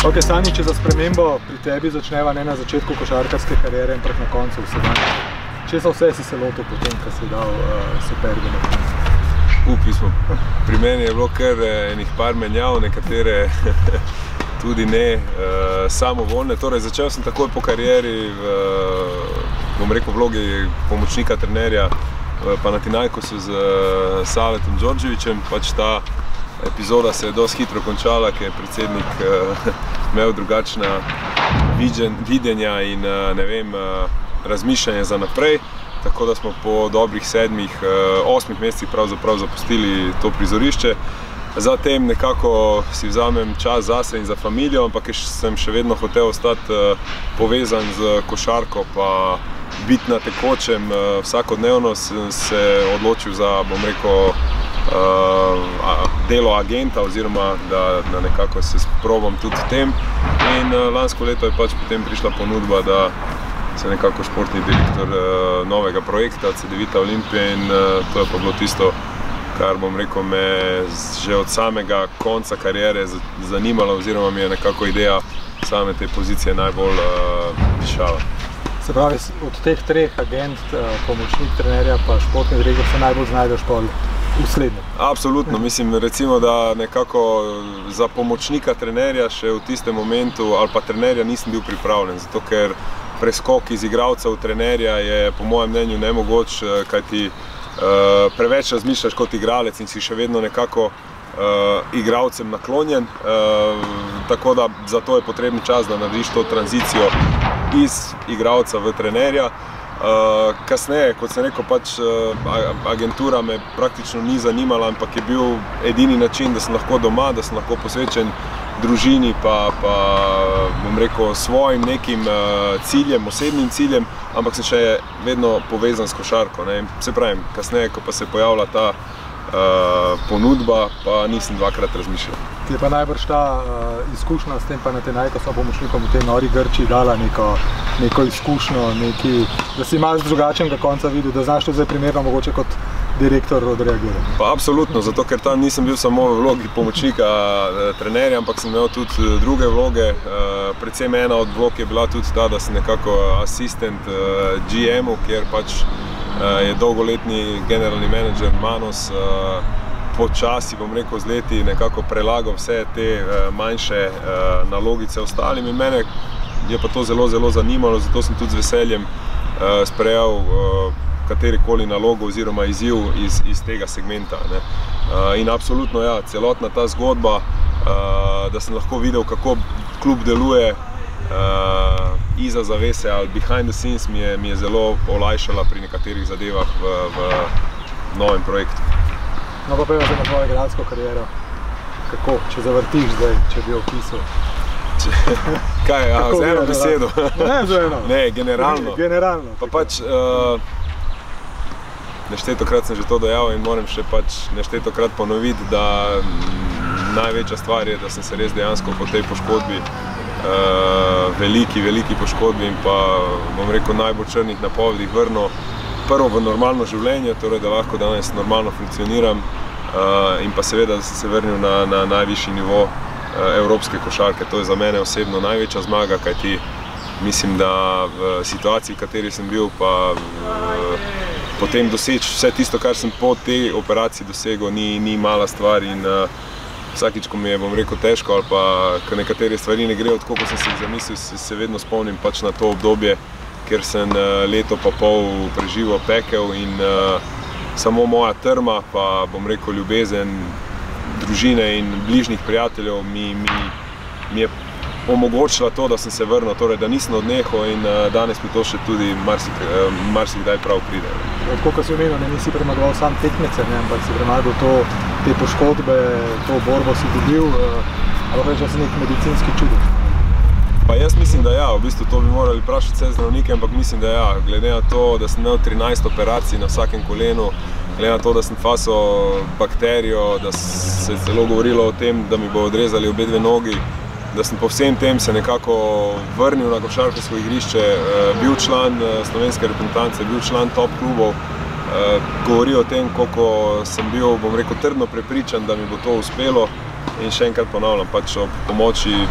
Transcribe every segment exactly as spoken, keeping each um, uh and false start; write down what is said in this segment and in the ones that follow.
Ok, Sani, če za spremembo pri tebi začneva ne na začetku košarkarske kariere, ampak na koncu vse. Česa vse si se lotil potem, ko si dal uh, Supergi na koncu? Upi smo. Pri meni je bilo kar enih par menjav, nekatere tudi ne uh, samovoljne. Torej, začel sem takoj po karieri v, bom rekel, vlogi pomočnika trenerja v Panathinaikosu z uh, Savetom Đorđevićem. Pač ta epizoda se je dosti hitro končala, ker je predsednik uh, imel drugačna viđen, videnja in uh, ne vem, uh, razmišljanje za naprej. Tako da smo po dobrih sedmih, uh, osmih mesecih pravzaprav zapustili to prizorišče. Zatem nekako si vzamem čas zase in za familijo, ampak sem še vedno hotel ostati uh, povezan z košarko, pa biti na tekočem uh, vsakodnevno. Sem se odločil za, bom rekel, Uh, delo agenta, oziroma da, da nekako se sprobam tudi v tem. In uh, lansko leto je pač potem prišla ponudba, da sem nekako športni direktor uh, novega projekta Cedevita Olimpije in uh, to je pa bilo tisto, kar bom rekel, me že od samega konca kariere zanimalo, oziroma mi je nekako ideja same te pozicije najbolj uh, dišala. Se pravi, od teh treh agent, uh, pomočnik trenerja pa športni direktor se najbolj znajdeš pa v slednjem? Absolutno, mislim, recimo, da nekako za pomočnika trenerja še v tistem momentu ali pa trenerja nisem bil pripravljen, zato ker preskok iz igralca v trenerja je po mojem mnenju nemogoč, kajti uh, preveč razmišljaš kot igralec in si še vedno nekako uh, igralcem naklonjen, uh, tako da zato je potreben čas, da narediš to tranzicijo iz igralca v trenerja. Uh, kasneje, kot sem rekel, pač uh, agentura me praktično ni zanimala, ampak je bil edini način, da sem lahko doma, da sem lahko posvečen družini, pa, pa bom rekel, svojim nekim uh, ciljem, osebnim ciljem, ampak sem še vedno povezan s košarko, ne. Se pravim, kasneje, ko pa se je pojavila ta uh, ponudba, pa nisem dvakrat razmišljal. Ti je pa najbrž ta uh, izkušnja s tem Panathinaikosom pomočnikom v tej nori Grčiji dala neko, neko izkušnjo, neki, da si malo z drugačnega konca videl, da znaš to zdaj primerno mogoče kot direktor odreagirati? Pa absolutno, zato ker tam nisem bil samo v vlogi pomočnika uh, trenerja, ampak sem imel tudi druge vloge. Uh, predvsem ena od vlog je bila tudi ta, da sem nekako asistent uh, G M-u, kjer pač uh, je dolgoletni generalni menedžer Manos uh, počasi, bom rekel, z leti nekako prelagal vse te uh, manjše uh, nalogice ostalim in mene je pa to zelo, zelo zanimalo, zato sem tudi z veseljem uh, sprejel uh, katerikoli nalogo oziroma izziv iz, iz tega segmenta, ne. Uh, in absolutno, ja, celotna ta zgodba, uh, da sem lahko videl, kako klub deluje uh, iza zavese ali behind the scenes, mi je, mi je zelo olajšala pri nekaterih zadevah v, v novem projektu. No pa pojmo se na tvojo igralsko kariero. Kako, če zavrtiš zdaj, če bi opisal? Kaj, a, z eno besedo? Ne, z eno. Ne, generalno. Generalno. Pa pač, uh, neštetokrat sem že to dojal in moram še pač neštetokrat ponoviti, da m, največja stvar je, da sem se res dejansko po tej poškodbi, uh, veliki, veliki poškodbi in pa, bom rekel, najbolj črnih napovedih vrnil prvo v normalno življenje, torej da lahko danes normalno funkcioniram uh, in pa seveda da sem se vrnil na, na najvišji nivo uh, evropske košarke. To je za mene osebno največja zmaga, kajti mislim, da v situaciji, v kateri sem bil, pa uh, potem doseči vse tisto, kar sem po tej operaciji dosegel, ni, ni mala stvar in uh, vsakič, ko mi je, bom rekel, težko ali pa ko nekatere stvari ne grejo tako, kot sem si jih zamislil, se, se vedno spomnim pač na to obdobje, ker sem leto pa pol preživel pekel in uh, samo moja trma, pa bom rekel ljubezen družine in bližnjih prijateljev mi, mi, mi je omogočila to, da sem se vrnil, torej da nisem odnehal in uh, danes mi to še tudi marsik, uh, marsikdaj prav pride. Tako, ko si omenil, ne nisi premagoval sam tekmece, ne, ampak si premagal to, te poškodbe, to borbo si dobil, uh, ali reči, da si nek medicinski čudež. Pa jaz mislim, da ja, v bistvu to bi morali vprašati vse zdravnike, ampak mislim, da ja, glede na to, da sem imel trinajst operacij na vsakem kolenu, glede na to, da sem fasil bakterijo, da se je celo govorilo o tem, da mi bo odrezali obe dve nogi, da sem po vsem tem se nekako vrnil na košarkarsko igrišče, bil član slovenske reprezentance, bil član top klubov, govori o tem, koliko sem bil, bom rekel, trdno prepričan, da mi bo to uspelo in še enkrat ponavljam, pač ob pomoči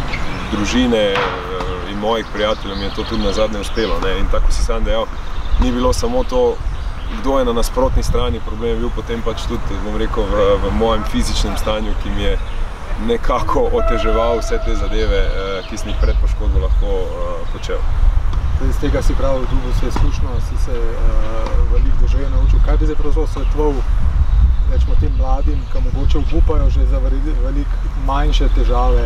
družine in mojih prijateljev mi je to tudi nazadnje uspelo. Ne? In tako si sam dejal, ni bilo samo to, kdo je na nasprotni strani, problem je bil potem pač tudi, bom rekel, v, v mojem fizičnem stanju, ki mi je nekako oteževal vse te zadeve, ki sem jih pred poškodbo lahko počel. Iz tega si prav dobil vse izkušnjo, si se veliko doživel naučil. Kaj bi zdaj pravzaprav svetoval, rečemo, tem mladim, ki mogoče obupajo že za veliko manjše težave?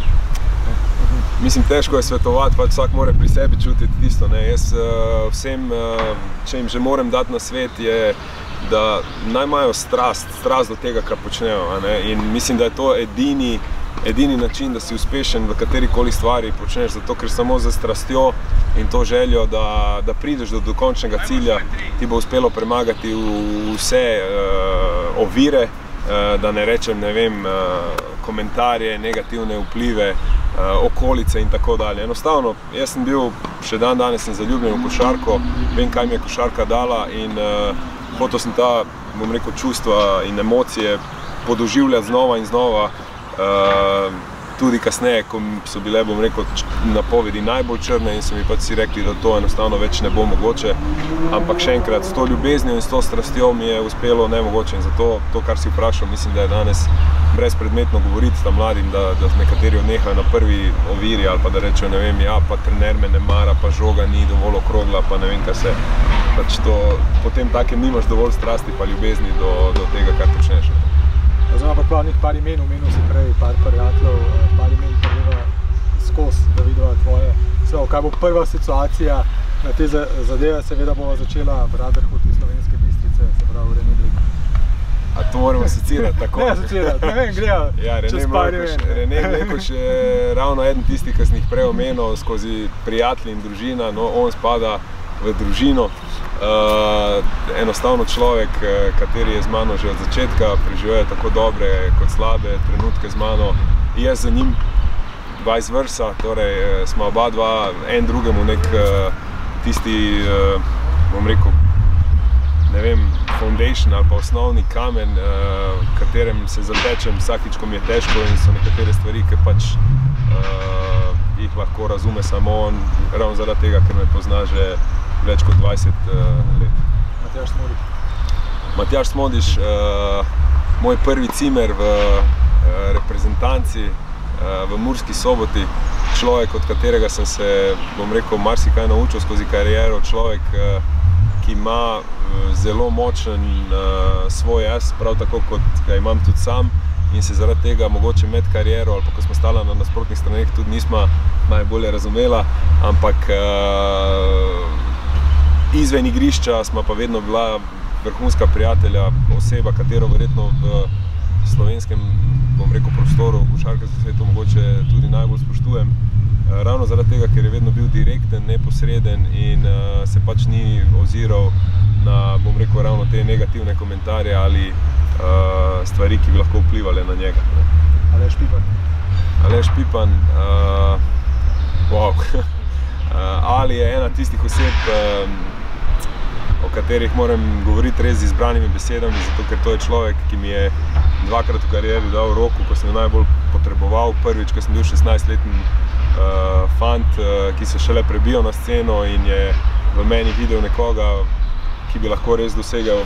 Mislim, težko je svetovati, pač vsak mora pri sebi čutiti tisto. Ne. Jaz vsem, če jim že moram dati na svet, je, da naj imajo strast, strast do tega, kar počnejo. A ne. In mislim, da je to edini, edini način, da si uspešen v katerikoli stvari počneš, zato ker samo za strastjo in to željo, da, da prideš do dokončnega cilja, ti bo uspelo premagati vse uh, ovire, uh, da ne rečem, ne vem, uh, komentarje, negativne vplive, uh, okolice in tako dalje. Enostavno, jaz sem bil, še dan danes sem zaljubljen v košarko, vem, kaj mi je košarka dala in uh, hotel sem ta, bom rekel, čustva in emocije podoživljati znova in znova. Uh, tudi kasneje, ko so bile, bom rekel, napovedi najbolj črne in so mi pač si rekli, da to enostavno več ne bo mogoče. Ampak še enkrat, s to ljubeznijo in s to strastjo mi je uspelo nemogoče. In zato to, kar si vprašal, mislim, da je danes brezpredmetno govoriti tam mladim, da, da nekateri odnehajo na prvi oviri ali pa da rečejo, ne vem, ja, pa trener me ne mara, pa žoga ni dovolj okrogla, pa ne vem, kaj se. Pač to, potem takem nimaš dovolj strasti pa ljubezni do, do tega, kar počneš. Oziroma pa plavnih par imen, omenil si prej, par prijateljev, par imen prva skozi, da videla tvoje. Sve, kaj bo prva situacija na te zadeve, seveda bova začela Brotherhood iz Slovenske Bistrice, se pravi Rene Mlekuš. A to moramo asocirati tako? Ne asocirati, ne vem, grejo ja, čez par imen. Rene Mlekuš je ravno eden tistih, ki sem jih prej omenil skozi prijatelji in družina, no on spada v družino. Uh, enostavno človek, kateri je z mano že od začetka, preživuje tako dobre kot slabe trenutke z mano. Jaz za njim vice versa, torej smo oba dva en drugemu nek uh, tisti, uh, bom rekel, ne vem, foundation ali pa osnovni kamen, uh, katerem se zatečem vsakič, ko mi je težko in so nekatere stvari, ki pač uh, jih lahko razume samo on, ravno zaradi tega, ker me pozna že več kot dvajset uh, let. Matjaž Smodiš. Matjaž Smodiš, uh, moj prvi cimer v uh, reprezentanci uh, v Murski Soboti. Človek, od katerega sem se, bom rekel, marsikaj naučil skozi kariero. Človek, uh, ki ima uh, zelo močen uh, svoj jaz, prav tako kot ga imam tudi sam. In se zaradi tega mogoče med kariero ali pa ko smo stala na nasprotnih straneh tudi nisma najbolje razumela, ampak uh, izven igrišča smo pa vedno bila vrhunska prijatelja, oseba, katero verjetno v slovenskem, bom rekel, prostoru v košarkarskem svetu mogoče tudi najbolj spoštujem. Uh, ravno zaradi tega, ker je vedno bil direkten, neposreden in uh, se pač ni oziral na, bom rekel, ravno te negativne komentarje ali Uh, stvari, ki bi lahko vplivali na njega. Ne. Aleš Pipan. Aleš Pipan, uh, wow. uh, Ali je ena tistih oseb, um, o katerih moram govoriti res z izbranimi besedami, zato ker to je človek, ki mi je dvakrat v karieri dal roko, ko sem jo najbolj potreboval. Prvič, ko sem bil šestnajstletni uh, fant, uh, ki se šele prebijal na sceno in je v meni videl nekoga, ki bi lahko res dosegel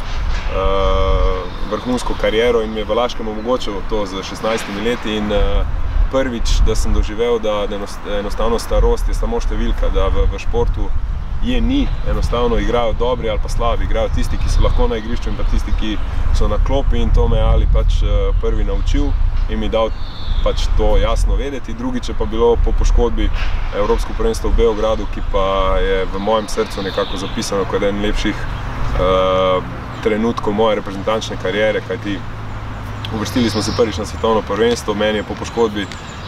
uh, vrhunsko kariero in mi je v Laškem omogočil to z šestnajstimi leti. In uh, prvič, da sem doživel, da, da enostavno starost je samo številka, da v, v športu je ni, enostavno igrajo dobri ali pa slabi, igrajo tisti, ki so lahko na igrišču in pa tisti, ki so na klopi in to me je Ali pač uh, prvi naučil in mi dal pač to jasno vedeti. Drugič je pa bilo po poškodbi Evropsko prvenstvo v Beogradu, ki pa je v mojem srcu nekako zapisano kot eden lepših Uh, trenutkov moje reprezentančne kariere, kajti uvrstili smo se prvič na svetovno prvenstvo, meni je po poškodbi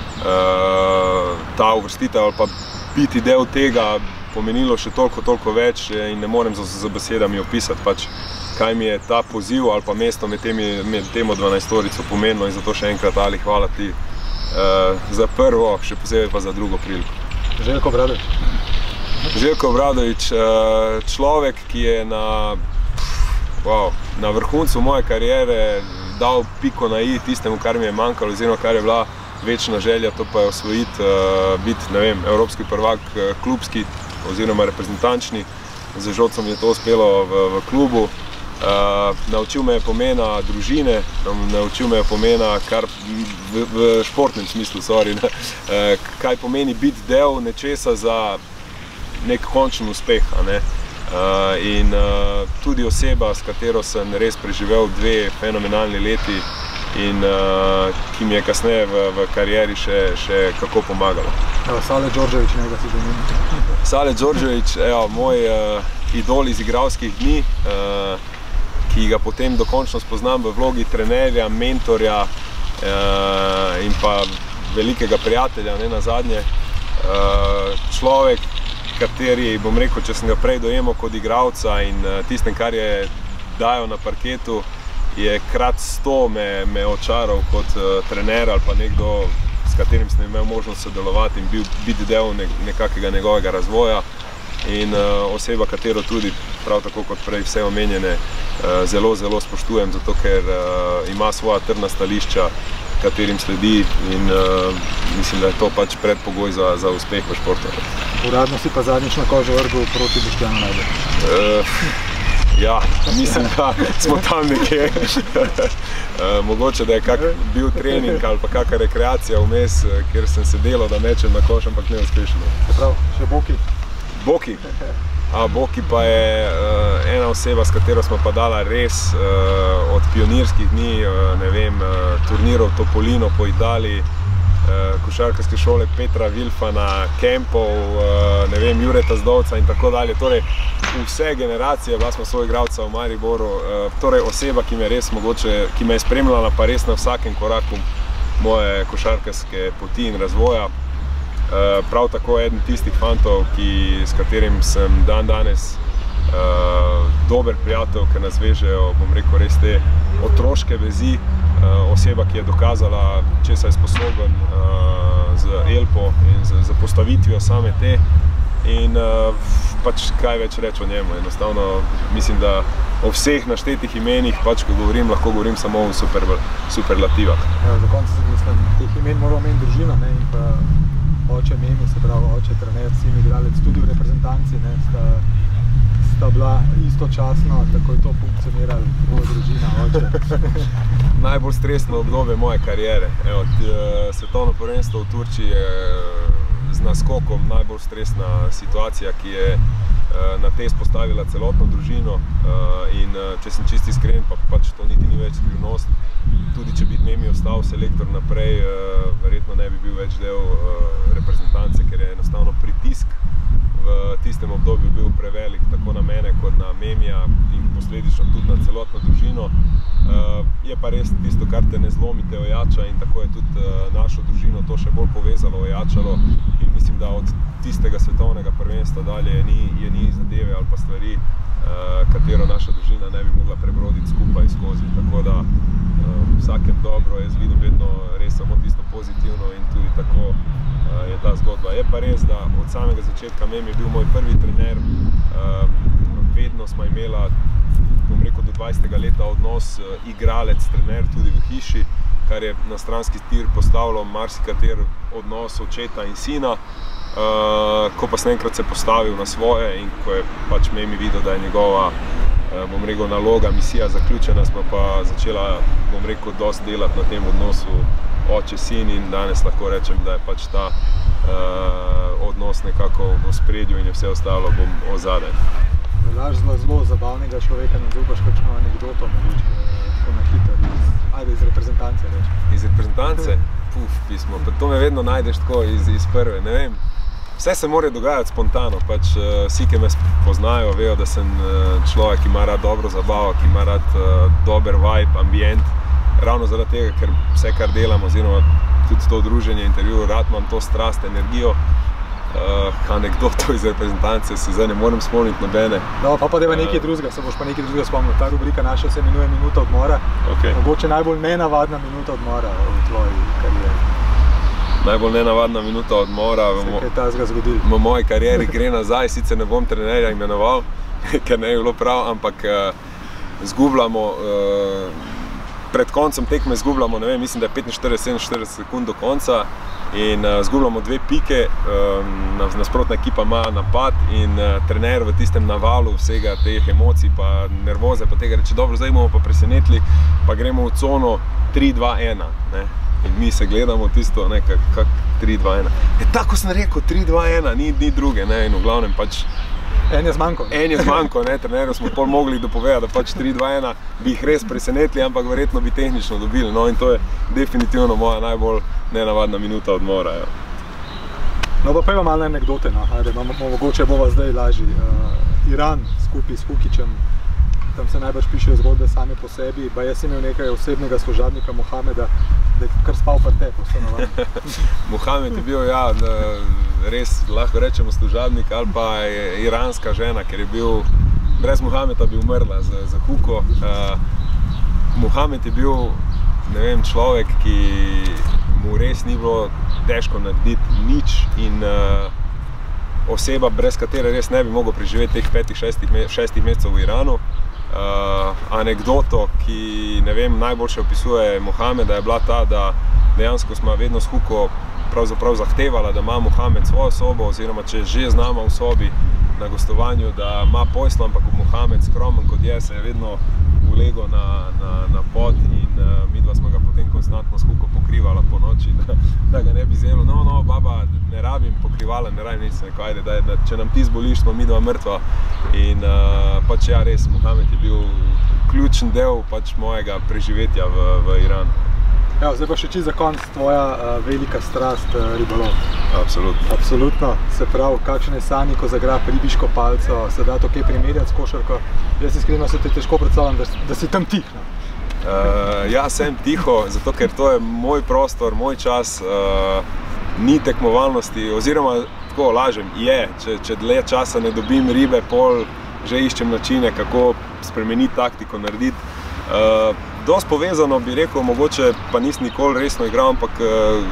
uh, ta uvrstitev ali pa biti del tega pomenilo še toliko, toliko več in ne morem z, z besedami opisati, pač, kaj mi je ta poziv ali pa mesto med, temi, med temo dvanajstorico pomenilo in zato še enkrat Ali, hvala ti uh, za prvo, še posebej pa za drugo priliko. Željko Obradović. Željko Obradović, človek, ki je na, wow, na vrhuncu moje kariere dal piko na i tistemu, kar mi je manjkalo, oziroma kar je bila večna želja, to pa je osvojiti, uh, biti, ne vem, evropski prvak, uh, klubski oziroma reprezentančni. Z Žotcem je to uspelo v, v klubu. Uh, naučil me je pomena družine, naučil me je pomena, kar v, v športnem smislu, sorry, ne, uh, kaj pomeni biti del nečesa za nek končen uspeh. A ne. Uh, in uh, tudi oseba, s katero sem res preživel dve fenomenalni leti in uh, ki mi je kasneje v, v karieri še, še kako pomagalo. Evo, Sale Đorđević, nekaj si zanimljiv. Sale Đorđević, evo, moj uh, idol iz igralskih dni, uh, ki ga potem dokončno spoznam v vlogi trenerja, mentorja uh, in pa velikega prijatelja, ne nazadnje. Uh, človek, kateri, bom rekel, če sem ga prej dojemal kot igralca in uh, tistem, kar je dajal na parketu, je krat sto me, me očaral kot uh, trener ali pa nekdo, s katerim sem imel možnost sodelovati in bil, biti del ne, nekakega njegovega razvoja. In uh, oseba, katero tudi, prav tako kot prej vse omenjene, uh, zelo, zelo spoštujem, zato ker uh, ima svoja trdna stališča, katerim sledi in uh, mislim, da je to pač predpogoj za, za uspeh v športu. Uradno si pa zadnjič na kožo vrgel proti Boštjanu Najde. Uh, ja, mislim, da smo tam nekje. uh, mogoče, da je kak bil trening ali pa kakšna rekreacija vmes, kjer sem se delal, da mečem na koš, ampak ne uspešno. Se pravi, še Boki? Boki. A Boki pa je uh, ena oseba, s katero smo pa dala res uh, od pionirskih dni, uh, ne vem, uh, turnirov Topolino po Italiji, uh, košarkarske šole Petra Vilfana, kempov, uh, ne vem, Jureta Zdovca in tako dalje. Torej, vse generacije, bila smo soigralca v Mariboru, uh, torej oseba, ki me res mogoče, ki me je spremljala pa res na vsakem koraku moje košarkarske poti in razvoja. Uh, prav tako eden tistih fantov, ki, s katerim sem dan danes uh, dober prijatelj, ker nas vežejo, bom rekel, res te otroške vezi. Uh, oseba, ki je dokazala, česa je sposoben uh, z Elpo in z, z postavitvijo same te. In uh, pač kaj več reči o njemu. Enostavno mislim, da o vseh naštetih imenih, pač ko govorim, lahko govorim samo o super, superlativah. Ja, za konec mislim, teh imen moramo imeti družino, ne, in pa oče Memi, se pravi oče, trener, sin, igralec, tudi v reprezentanci, ne, sta, sta bila istočasno, tako je to funkcioniralo, tvoja družina, oče. Najbolj stresno obdobje moje kariere. Evo, t, svetovno prvenstvo v Turčiji je z naskokom najbolj stresna situacija, ki je na test postavila celotno družino in če sem čisti iskren, pa pač to niti ni več skrivnost. Tudi če bi Memi ostal selektor naprej, verjetno ne bi bil več del reprezentance, ker je enostavno pritisk v tistem obdobju bil prevelik, tako na mene kot na Memija in posledično tudi na celotno družino. Je pa res tisto, kar te ne zlomi, te ojača in tako je tudi našo družino to še bolj povezalo, ojačalo in mislim, da od tistega svetovnega prvenstva dalje je ni, je ni zadeve ali pa stvari, katero naša družina ne bi mogla prebroditi skupaj skozi. Tako da vsakem dobro, jaz vidim vedno res samo tisto pozitivno in tudi tako je ta zgodba. Je pa res, da od samega začetka Memi je bil moj prvi trener, vedno smo imela, bom rekel, do dvajsetega leta odnos igralec-trener tudi v hiši, kar je na stranski tir postavilo marsikater odnos očeta in sina. Uh, ko pa sem enkrat se postavil na svoje in ko je pač Memi videl, da je njegova, uh, bom rekel, naloga, misija zaključena, smo pa začela, bom rekel, dosti delati na tem odnosu oče-sin in danes lahko rečem, da je pač ta uh, odnos nekako v ospredju in je vse ostalo bom ozadaj. Velaš zelo, zelo zabavnega človeka, nam zaupaš kakšno anekdoto, mogoče tako na hiter, iz, ajde iz reprezentance reč. Iz reprezentance? Puf, pismo, pa to me vedno najdeš tako iz, iz prve, ne vem. Vse se mora dogajati spontano, pač uh, vsi, ki me poznajo, vejo, da sem uh, človek, ki ima rad dobro zabavo, ki ima rad uh, dober vibe, ambient. Ravno zaradi tega, ker vse, kar delam, oziroma tudi to druženje, intervju, rad imam to strast, energijo. Uh, anekdoto iz reprezentance se zdaj ne morem spomniti nobene. No, pa pa deva nekaj drugega, se boš pa nekaj drugega spomnil. Ta rubrika naša se imenuje Minuta odmora. Okay. Mogoče najbolj nenavadna minuta odmora v tvoji karieri. Najbolj nenavadna minuta odmora se kaj tazga zgodil. V moji karieri gre nazaj, sicer ne bom trenerja imenoval, ker ne je bilo prav, ampak uh, zgubljamo uh, pred koncem tekme izgubljamo, ne vem, mislim, da je petinštirideset sedeminštirideset sekund do konca in uh, izgubljamo dve pike, um, nasprotna ekipa ima napad in uh, trener v tistem navalu vsega teh emocij pa nervoze pa tega reče, dobro, zdaj bomo pa presenetili, pa gremo v cono tri dva ena, ne. In mi se gledamo tisto, ne, kak, kak tri dva ena. E, tako sem rekel, tri dva ena, ni, ni druge, ne, in v glavnem pač En je zmanjko. En je zmanjko, ne, trenerju smo pol mogli dopovedati, da pač tri dva ena bi jih res presenetili, ampak verjetno bi tehnično dobili, no, in to je definitivno moja najbolj nenavadna minuta odmora, ja. No, pa pa ima malo anekdote, no, ajde, mogoče bova zdaj lažji. Uh, Iran skupaj s Hukićem, tam se najbrž pišejo zgodbe same po sebi, pa jaz imel nekaj osebnega služabnika Mohameda, da je kar spal pri tebi, stanovanje. Mohamed je bil, ja, res lahko rečemo služabnik ali pa iranska žena, ker je bil, brez Mohameda bi umrla za, za Huko. Uh, Mohamed je bil, ne vem, človek, ki mu res ni bilo težko narediti nič in uh, oseba, brez katere res ne bi mogel preživeti teh petih, šestih, šestih mesecev v Iranu. Uh, anekdoto, ki ne vem, najboljše opisuje Mohameda, je bila ta, da dejansko smo vedno s Huko pravzaprav zahtevala, da ima Mohamed svojo sobo, oziroma če že z nama v sobi na gostovanju, da ima posteljo, ampak Mohamed skromen kot je, se je vedno ulegel na, na, na pod in uh, midva smo ga potem konstantno s Huko pokrivala po noči, da, da ga ne bi zelo, no, no, baba, ne rabim pokrivala, ne rabim nič, neko, ajde, da, da, če nam ti zboliš, smo midva mrtva. In uh, pač ja, res, Mohamed je bil ključen del pač mojega preživetja v, v Iranu. Ja, zdaj pa še čisto za konc tvoja uh, velika strast uh, ribolov. Absolutno. Absolutno. Se pravi, kakšen je sanji, ko zagrab ribiško palco, se da to kaj primerjati s košarko? Jaz iskreno se te težko predstavljam, da, da si tam tih. Uh, ja, sem tiho, zato ker to je moj prostor, moj čas, uh, ni tekmovalnosti, oziroma tako lažem, je, če, če dlje časa ne dobim ribe, pol že iščem načine, kako spremeniti taktiko, narediti. Uh, dosti povezano bi rekel, mogoče pa nisem nikoli resno igral, ampak uh,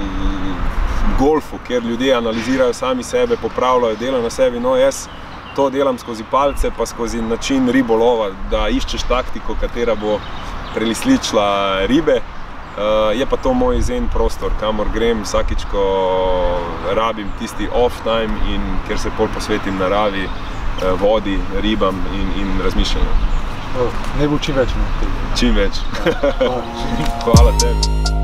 golfu, kjer ljudje analizirajo sami sebe, popravljajo, delajo na sebi, no jaz to delam skozi palce, pa skozi način ribolova, da iščeš taktiko, katera bo prelisličila ribe. Uh, je pa to moj zen prostor, kamor grem vsakič, ko rabim tisti off time in kjer se pol posvetim naravi, uh, vodi, ribam in, in razmišljanju. Ne bo čim več. Ne? Čim več. Ja, hvala. Hvala tebi.